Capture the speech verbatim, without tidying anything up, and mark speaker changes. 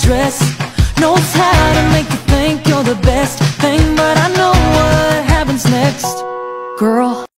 Speaker 1: dress, knows how to make you think you're the best thing, but I know what happens next, girl.